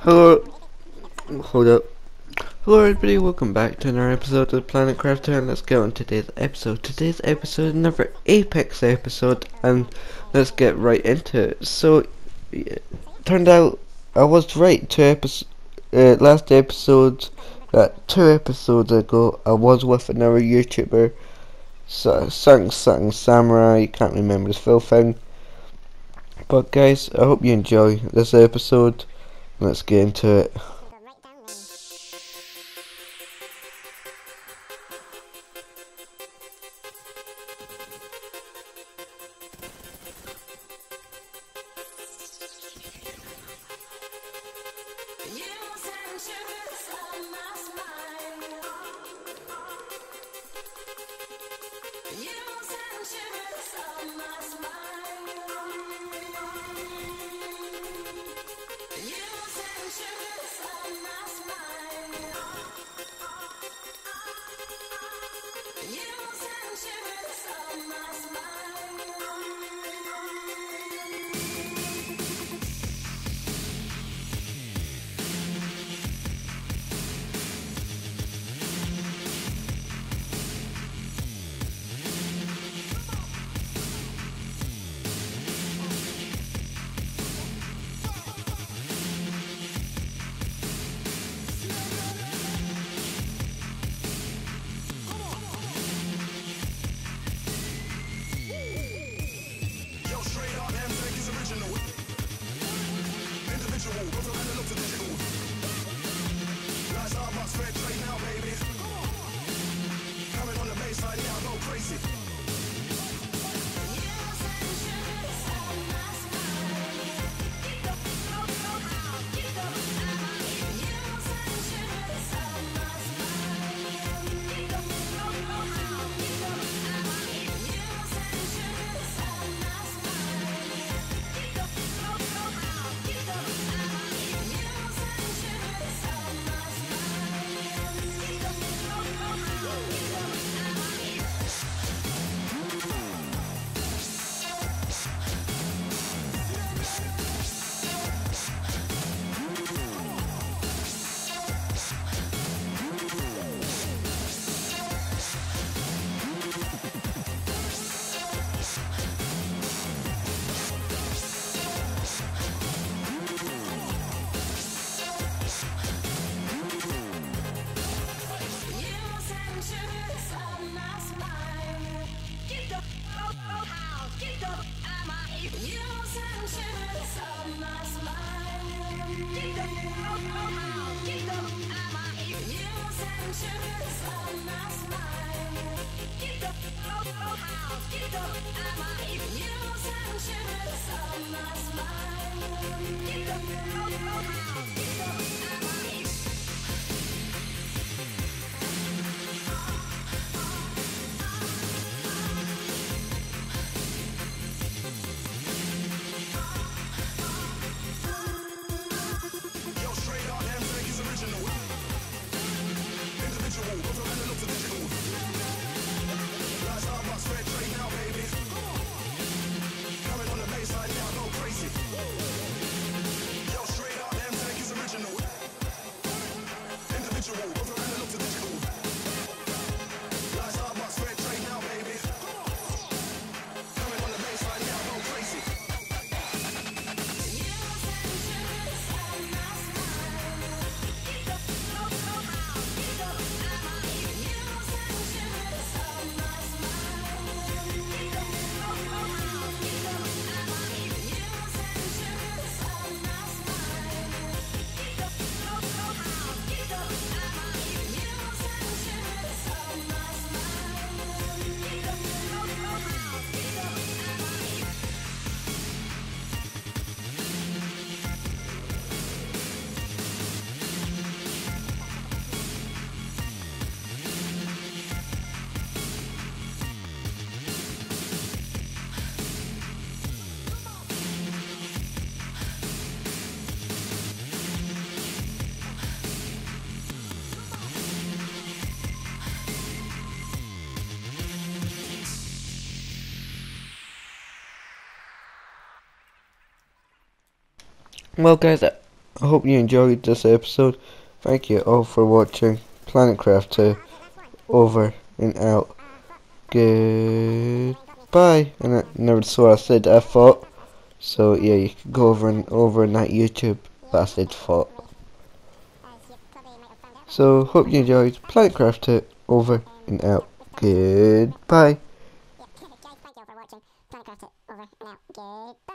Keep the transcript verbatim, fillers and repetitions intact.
Hello, hold up. Hello everybody, welcome back to another episode of Planet Crafter, and let's get on today's episode. Today's episode is another Apex episode, and let's get right into it. So, yeah, turned out I was right. Two episodes, uh, last episode, uh, two episodes ago, I was with another YouTuber, so, something something Samurai, can't remember his full thing. But guys, I hope you enjoy this episode. Let's get into it. Well guys, I hope you enjoyed this episode. Thank you all for watching. PlanetCraft two, over and out. Goodbye. And I never saw I said I thought. So yeah, you can go over and over on that YouTube. But I said thought. So hope you enjoyed. PlanetCraft two, over and out. Goodbye. Yeah, guys, thank you all for watching. PlanetCraft two, over and out. Goodbye.